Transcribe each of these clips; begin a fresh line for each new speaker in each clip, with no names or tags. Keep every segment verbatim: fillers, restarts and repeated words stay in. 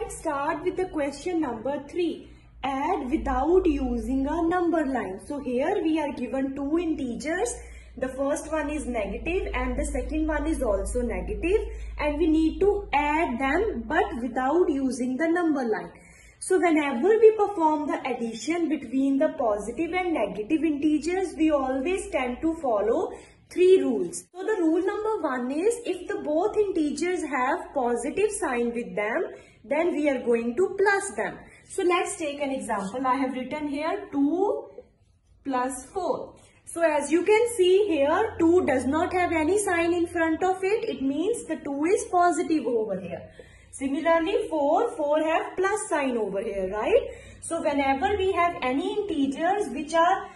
let's start with the question number three. Add without using a number line. So here we are given two integers. The first one is negative and the second one is also negative, and we need to add them but without using the number line. So whenever we perform the addition between the positive and negative integers, we always tend to follow three rules. So the rule number one is, if the both integers have positive sign with them, then we are going to plus them. So let's take an example. I have written here two plus four. So as you can see here, two does not have any sign in front of it. It means the two is positive over here. Similarly, four, four have plus sign over here, right? So whenever we have any integers which are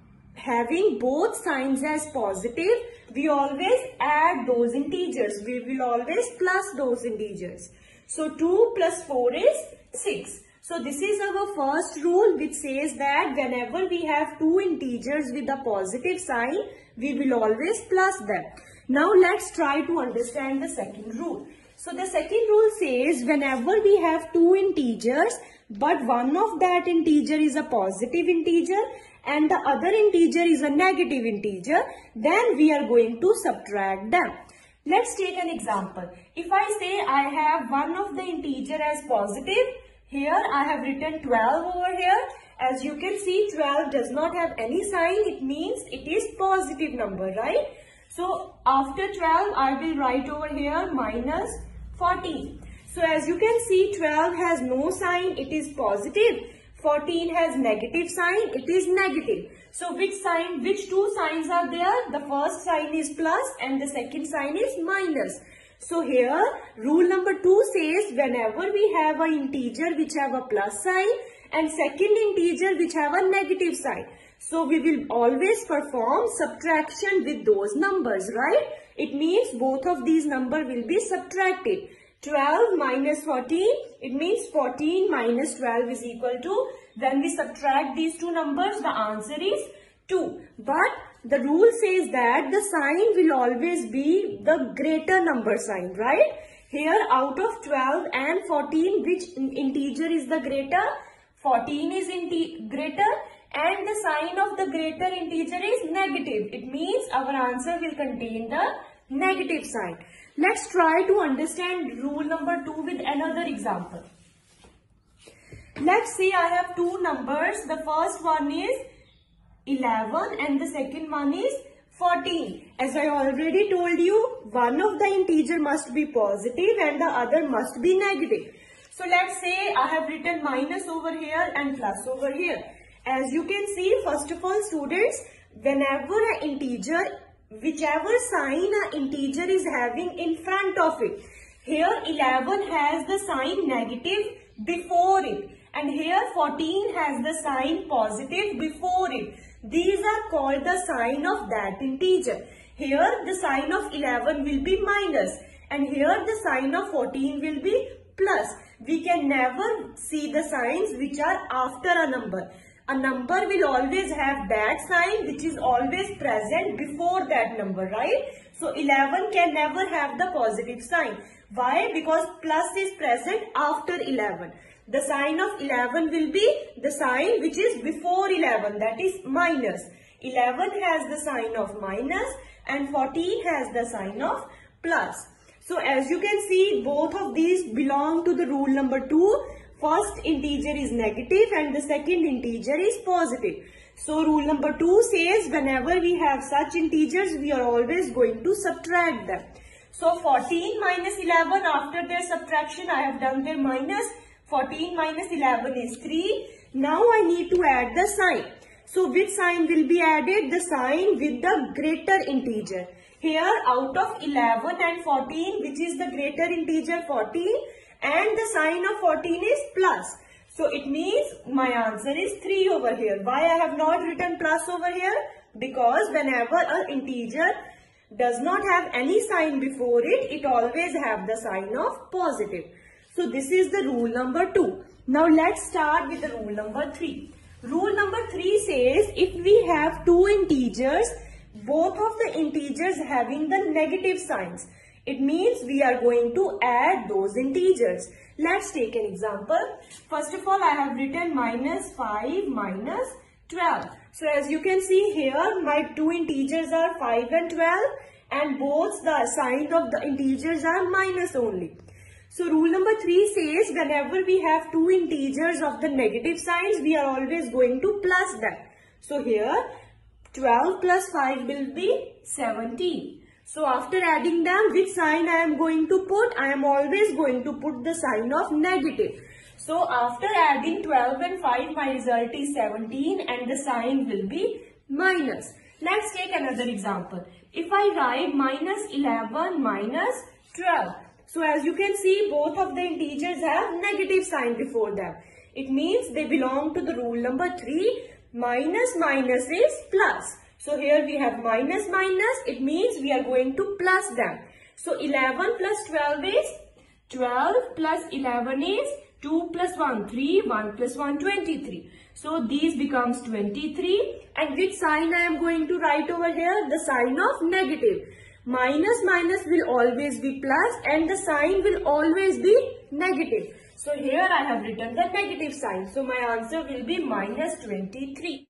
having both signs as positive, we always add those integers. We will always plus those integers. So two plus four is six. So this is our first rule, which says that whenever we have two integers with a positive sign, we will always plus them. Now let's try to understand the second rule. So the second rule says, whenever we have two integers, but one of that integer is a positive integer and the other integer is a negative integer, then we are going to subtract them. Let's take an example. If I say I have one of the integer as positive, here I have written twelve over here. As you can see, twelve does not have any sign. It means it is positive number, right? So after twelve, I will write over here minus fourteen. So as you can see, twelve has no sign. It is positive. fourteen has negative sign. It is negative. So which sign, which two signs are there? The first sign is plus and the second sign is minus. So here rule number two says, whenever we have an integer which have a plus sign and second integer which have a negative sign, so we will always perform subtraction with those numbers, right? It means both of these numbers will be subtracted. twelve minus fourteen, it means fourteen minus twelve is equal to, when we subtract these two numbers, the answer is two. But the rule says that the sign will always be the greater number sign, right? Here out of twelve and fourteen, which integer is the greater? fourteen is greater and the sign of the greater integer is negative. It means our answer will contain the negative sign. Let's try to understand rule number two with another example. Let's say I have two numbers. The first one is eleven and the second one is fourteen. As I already told you, one of the integer must be positive and the other must be negative. So let's say I have written minus over here and plus over here. As you can see, first of all, students, whenever an integer, whichever sign an integer is having in front of it, here eleven has the sign negative before it and here fourteen has the sign positive before it. These are called the sign of that integer. Here the sign of eleven will be minus and here the sign of fourteen will be plus. We can never see the signs which are after a number. A number will always have that sign which is always present before that number, right? So eleven can never have the positive sign. Why? Because plus is present after eleven. The sign of eleven will be the sign which is before eleven, that is minus. eleven has the sign of minus and fourteen has the sign of plus. So as you can see, both of these belong to the rule number two. First integer is negative and the second integer is positive. So rule number two says, whenever we have such integers, we are always going to subtract them. So fourteen minus eleven, after their subtraction, I have done their minus. fourteen minus eleven is three. Now I need to add the sign. So which sign will be added? The sign with the greater integer. Here out of eleven and fourteen, which is the greater integer fourteen, and the sign of fourteen is plus. So it means my answer is three over here. Why I have not written plus over here? Because whenever an integer does not have any sign before it, it always have the sign of positive. So this is the rule number two. Now let's start with the rule number three. Rule number three says, if we have two integers, both of the integers having the negative signs, It means we are going to add those integers. Let's take an example. First of all, I have written minus five minus twelve. So as you can see here, my two integers are five and twelve, and both the sign of the integers are minus only. So rule number three says whenever we have two integers of the negative signs, we are always going to plus them. So here twelve plus five will be seventeen. So after adding them, which sign I am going to put? I am always going to put the sign of negative. So after adding twelve and five, my result is seventeen and the sign will be minus. Let's take another example. If I write minus eleven minus twelve. So as you can see, both of the integers have negative sign before them. It means they belong to the rule number three. Minus minus is plus. So here we have minus minus. It means we are going to plus them. So eleven plus twelve is twelve plus eleven is two plus one, three, one plus one, twenty-three. So these becomes twenty-three. And which sign I am going to write over here? The sign of negative. Minus minus will always be plus and the sign will always be negative. So here I have written the negative sign. So my answer will be minus twenty-three.